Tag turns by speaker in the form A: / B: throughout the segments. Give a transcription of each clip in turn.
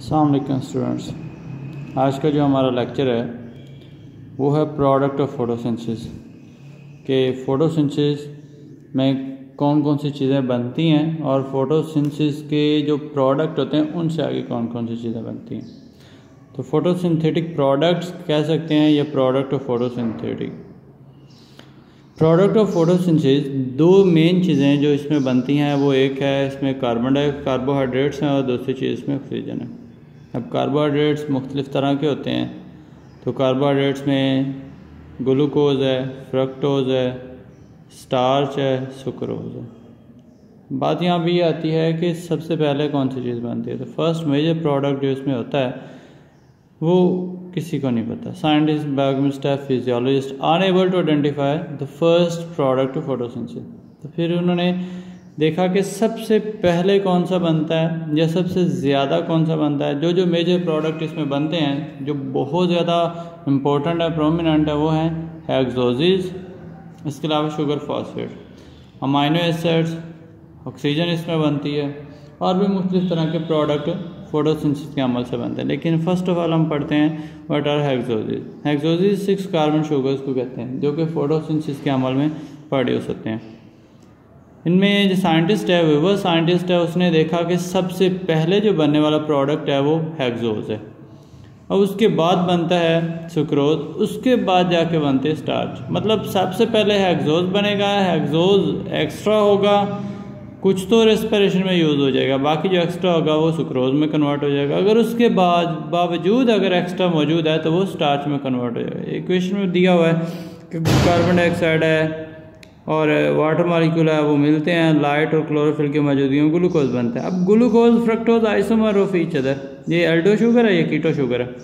A: अस्सलाम वालेकुम स्टूडेंट्स, आज का जो हमारा लेक्चर है वो है प्रोडक्ट ऑफ फोटोसिंथेसिस के फोटोसिंथेसिस में कौन कौन सी चीज़ें बनती हैं और फोटोसिंथेसिस के जो प्रोडक्ट होते हैं उनसे आगे कौन कौन सी चीज़ें बनती हैं। तो फोटोसिंथेटिक प्रोडक्ट्स कह सकते हैं या product of photosynthetic. Product of photosynthesis दो मेन चीज़ें जो इसमें बनती हैं वो एक है इसमें कार्बोहाइड्रेट्स हैं और दूसरी चीज़ इसमें ऑक्सीजन है। अब कार्बोहाइड्रेट्स मुख्तलिफ़ तरह के होते हैं, तो कार्बोहाइड्रेट्स में ग्लूकोज है, फ्रक्टोज है, स्टार्च है, सुक्रोज है। बात यहाँ भी आती है कि सबसे पहले कौन सी चीज़ बनती है। तो फर्स्ट मेजर प्रोडक्ट जो इसमें होता है वो किसी को नहीं पता। Scientist, biochemist, physiologist unable to identify the first product of photosynthesis. तो फिर उन्होंने देखा कि सबसे पहले कौन सा बनता है या सबसे ज़्यादा कौन सा बनता है। जो मेजर प्रोडक्ट इसमें बनते हैं जो बहुत ज़्यादा इम्पोर्टेंट है, प्रोमिनेंट है, वो हैं हेक्सोजेज, इसके अलावा sugar phosphate, amino acids, oxygen इसमें बनती है और भी मुख्तलिफ तरह के प्रोडक्ट फोटोसिंथेसिस के अमल से बनते हैं। लेकिन फर्स्ट ऑफ ऑल हम पढ़ते हैं what are hexoses. Hexoses 6 carbon sugars को कहते हैं जो कि फोटोसिंथेसिस के अमल में प्रोड्यूस होते हैं। इनमें जो साइंटिस्ट है वो साइंटिस्ट है, उसने देखा कि सबसे पहले जो बनने वाला प्रोडक्ट है वो हेक्सोज है और उसके बाद बनता है सुक्रोज, उसके बाद जाके बनते हैं स्टार्च। मतलब सबसे पहले हेक्सोज बनेगा, हेक्सोज एक्स्ट्रा होगा, कुछ तो रेस्पिरेशन में यूज़ हो जाएगा, बाकी जो एक्स्ट्रा होगा वो सुक्रोज में कन्वर्ट हो जाएगा। अगर उसके बावजूद अगर एक्स्ट्रा मौजूद है तो वो स्टार्च में कन्वर्ट हो जाएगा। इक्वेशन में दिया हुआ है कि कार्बन डाइऑक्साइड है और वाटर मॉलिक्यूल है, वो मिलते हैं, लाइट और क्लोरोफिल की मौजूदगी में ग्लूकोज बनता है। अब glucose fructose isomer of each other, ये एल्डो शुगर है, ये कीटो शुगर है,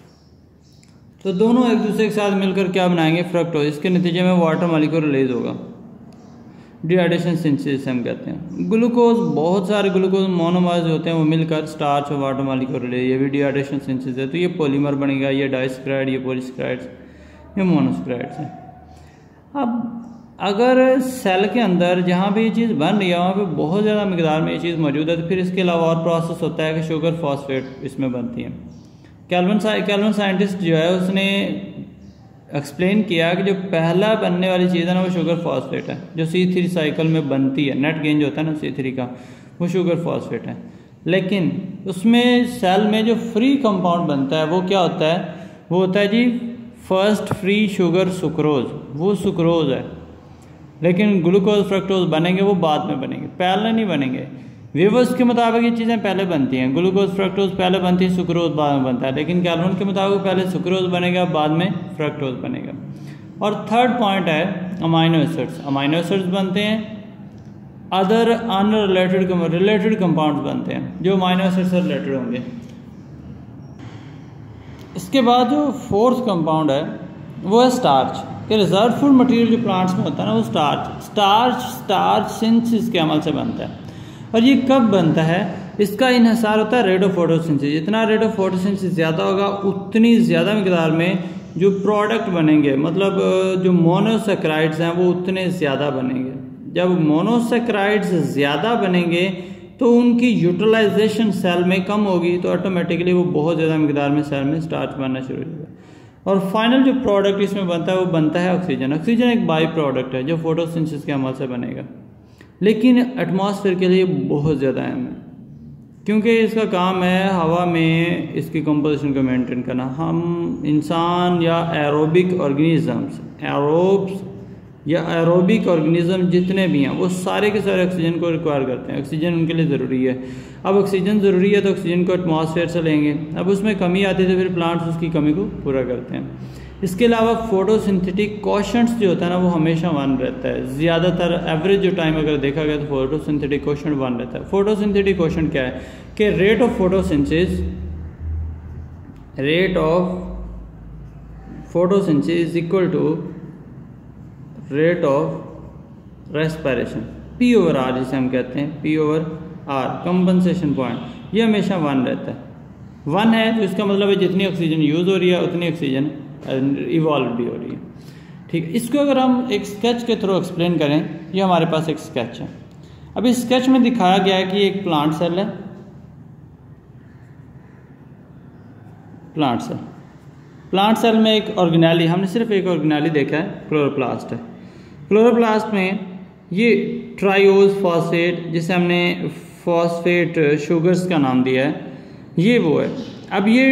A: तो दोनों एक दूसरे के साथ मिलकर क्या बनाएंगे, फ्रक्टोज। इसके नतीजे में वाटर मॉलिक्यूल रिलीज होगा, डिहाइड्रेशन सिंथेसिस हम कहते हैं। ग्लूकोज, बहुत सारे ग्लूकोज मोनोमर्स होते हैं, वो मिलकर स्टार्च और वाटर मॉलिक्यूल रिलीज, ये भी डिहाइड्रेशन सिंथेसिस है। तो ये पॉलीमर बनेगा, ये डाइसक्राइड, ये पॉलीसक्राइड्स, ये मोनोसक्राइड्स हैं। अब अगर सेल के अंदर जहाँ भी ये चीज़ बन रही है वहाँ पे बहुत ज़्यादा मिकदार में ये चीज़ मौजूद है, तो फिर इसके अलावा और प्रोसेस होता है कि शुगर फॉस्फेट इसमें बनती है। कैल्विन साइंटिस्ट जो है उसने एक्सप्लेन किया कि जो पहला बनने वाली चीज़ है ना वो शुगर फॉस्फेट है, जो C3 साइकिल में बनती है, नेट गेन जो होता है ना C3 का, वो शुगर फॉस्फेट है। लेकिन उसमें सेल में जो फ्री कंपाउंड बनता है वो क्या होता है, वो होता है जी फर्स्ट फ्री शुगर सुक्रोज, वो सुक्रोज है। लेकिन ग्लूकोज फ्रक्टोज बनेंगे वो बाद में बनेंगे, पहले नहीं बनेंगे। वेवर्स के मुताबिक ये चीज़ें पहले बनती हैं, ग्लूकोज फ्रक्टोज पहले बनती है, सुक्रोज बाद में बनता है। लेकिन कैल्विन के मुताबिक पहले सुक्रोज बनेगा, बाद में फ्रक्टोज बनेगा। और थर्ड पॉइंट है अमाइनो एसिड्स। अमाइनो एसिड्स बनते हैं, अदर रिलेटेड कंपाउंड्स बनते हैं जो अमाइनो एसिड से रिलेटेड होंगे। इसके बाद जो फोर्थ कंपाउंड है वो है स्टार्च। कि रिजर्व फूड मटेरियल जो प्लांट्स में होता है ना वो स्टार्च सिंथेसिस के अमल से बनता है। और ये कब बनता है, इसका इन्हिसार होता है रेट ऑफ फोटोसिंथेसिस। जितना रेट ऑफ फोटोसिंथेसिस ज़्यादा होगा उतनी ज़्यादा मिकदार में जो प्रोडक्ट बनेंगे, मतलब जो मोनोसैकेराइड्स हैं वो उतने ज़्यादा बनेंगे। जब मोनोसैकेराइड्स ज़्यादा बनेंगे तो उनकी यूटिलाइजेशन सेल में कम होगी, तो ऑटोमेटिकली वो बहुत ज़्यादा मिकदार में सेल में स्टार्च बनना शुरू हो जाएगा। और फाइनल जो प्रोडक्ट इसमें बनता है वो बनता है ऑक्सीजन। ऑक्सीजन एक बाई प्रोडक्ट है जो फोटोसिंथेसिस के अमल से बनेगा, लेकिन एटमॉस्फेयर के लिए बहुत ज़्यादा अहम है क्योंकि इसका काम है हवा में इसकी कंपोजिशन को मेंटेन करना। हम इंसान या एरोबिक ऑर्गेनिजम्स, एरोब्स या एरोबिक ऑर्गेनिज्म जितने भी हैं वो सारे के सारे ऑक्सीजन को रिक्वायर करते हैं। ऑक्सीजन उनके लिए ज़रूरी है। अब ऑक्सीजन ज़रूरी है तो ऑक्सीजन को एटमॉस्फेयर से लेंगे, अब उसमें कमी आती है तो फिर प्लांट्स उसकी कमी को पूरा करते हैं। इसके अलावा फोटोसिंथेटिक कोशेंट्स जो होता है ना वो हमेशा 1 रहता है। ज़्यादातर एवरेज जो टाइम अगर देखा गया तो फोटोसिंथेटिक कोशेंट 1 रहता है। फोटोसिंथेटिक कोशेंट क्या है कि rate of photosynthesis is equal to rate of respiration, P/R जिसे हम कहते हैं, P/R कंपनसेशन पॉइंट, ये हमेशा 1 रहता है। 1 है तो इसका मतलब है जितनी ऑक्सीजन यूज़ हो रही है उतनी ऑक्सीजन इवॉल्व भी हो रही है। ठीक है, इसको अगर हम एक स्केच के थ्रू एक्सप्लेन करें, ये हमारे पास एक स्केच है। अब इस स्केच में दिखाया गया है कि एक प्लांट सेल है, प्लांट सेल। प्लांट सेल में एक ऑर्गेनेली, हमने सिर्फ एक ऑर्गेनेली देखा है, क्लोरोप्लास्ट है। क्लोरोप्लास्ट में ये ट्राइओज फॉस्फेट, जिसे हमने फॉस्फेट शुगर्स का नाम दिया है, ये वो है। अब ये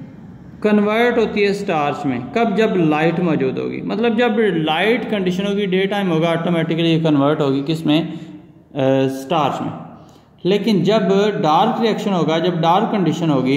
A: कन्वर्ट होती है स्टार्च में, कब? जब लाइट मौजूद होगी, मतलब जब लाइट कंडीशन होगी, डे टाइम होगा, ऑटोमेटिकली ये कन्वर्ट होगी किसमें? स्टार्च में। लेकिन जब डार्क रिएक्शन होगा, जब डार्क कंडीशन होगी,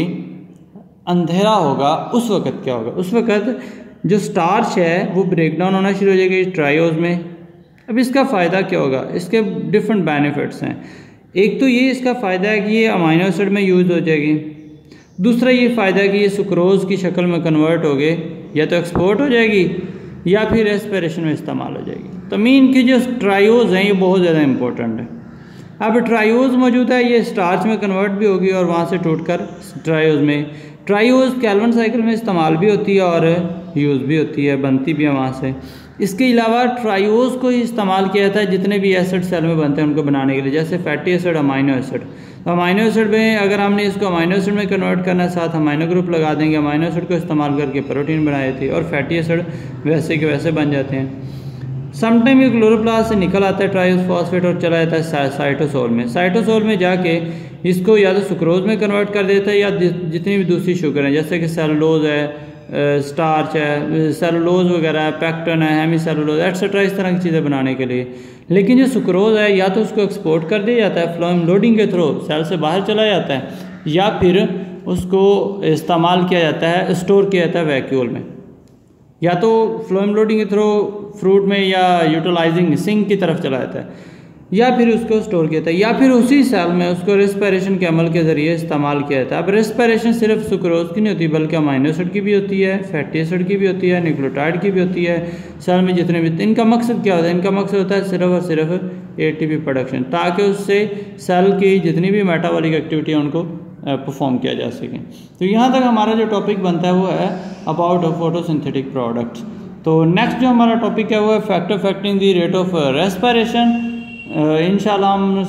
A: अंधेरा होगा, उस वक्त क्या होगा? उस वक्त जो स्टार्च है वो ब्रेक डाउन होना शुरू हो जाएगी ट्राइओज में। अब इसका फ़ायदा क्या होगा? इसके डिफरेंट बेनिफिट्स हैं। एक तो ये इसका फ़ायदा है कि ये अमाइनो एसिड में यूज़ हो जाएगी। दूसरा ये फ़ायदा है कि ये सुक्रोज की शक्ल में कन्वर्ट हो गए, या तो एक्सपोर्ट हो जाएगी या फिर रेस्पिरेशन में इस्तेमाल हो जाएगी। तो मीन की जो ट्राइओज हैं ये बहुत ज़्यादा इंपॉर्टेंट है। अब ट्राइओज मौजूद है, ये स्टार्च में कन्वर्ट भी होगी और वहाँ से टूटकर ट्राइओज में। ट्राइओज कैल्विन साइकिल में इस्तेमाल भी होती है और यूज़ भी होती है, बनती भी है वहाँ से। इसके अलावा ट्राइओज को ही इस्तेमाल किया जाता है जितने भी एसिड सेल में बनते हैं उनको बनाने के लिए, जैसे फैटी एसिड, अमाइनो एसिड। तो अमाइनो एसिड में अगर हमने इसको अमाइनो एसिड में कन्वर्ट करना है, साथ अमाइनो ग्रुप लगा देंगे, अमाइनो एसिड को इस्तेमाल करके प्रोटीन बनाई जाती है, और फैटी एसिड वैसे के वैसे बन जाते हैं। समटाइम ये क्लोरोप्लास्ट से निकल आता है ट्राइओज फॉस्फेट और चला जाता है साइटोसोल में। साइटोसोल में जाके इसको या तो सुक्रोज में कन्वर्ट कर देता है, या जितनी भी दूसरी शुगर हैं, जैसे कि सेलुलोज है, स्टार्च है, सेलुलोज वगैरह है, पैक्टन है, हेमी सेलुलोज एट्सेट्रा, इस तरह की चीज़ें बनाने के लिए। लेकिन जो सुक्रोज है या तो उसको एक्सपोर्ट कर दिया जाता है फ्लोएम लोडिंग के थ्रू, सेल से बाहर चला जाता है, या फिर उसको इस्तेमाल किया जाता है, स्टोर किया जाता है वैक्यूल में, या तो फ्लोएम लोडिंग के थ्रू फ्रूट में या यूटिलाइजिंग सिंक की तरफ चला जाता है, या फिर उसको स्टोर किया जाता है, या फिर उसी सेल में उसको रेस्पिरेशन के अमल के ज़रिए इस्तेमाल किया जाता है। अब रेस्पिरेशन सिर्फ सुक्रोज की नहीं होती, बल्कि अमाइनो एसिड की भी होती है, फैटी एसिड की भी होती है, न्यूक्लियोटाइड की भी होती है। सेल में जितने भी, इनका मकसद क्या होता है? इनका मकसद होता है सिर्फ और सिर्फ एटीपी प्रोडक्शन, ताकि उससे सेल की जितनी भी मेटाबॉलिक एक्टिविटी है उनको परफॉर्म किया जा सके। तो यहाँ तक हमारा जो टॉपिक बनता है वो है अबाउट फोटोसिंथेटिक प्रोडक्ट्स। तो नेक्स्ट जो हमारा टॉपिक है वो है factor affecting the rate of respiration. इंशाल्लाह हम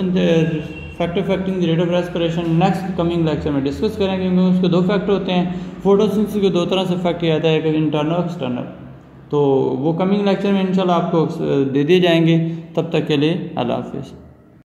A: factor affecting the rate of respiration next coming lecture में डिस्कस करेंगे, क्योंकि उसके दो फैक्टर होते हैं। फोटोसिंथेसिस को दो तरह से इफेक्ट किया जाता है, एक इंटरनल एक्सटर्नल। तो वो कमिंग लेक्चर में इंशाल्लाह आपको दे दिए जाएंगे। तब तक के लिए अल्लाह हाफिज़।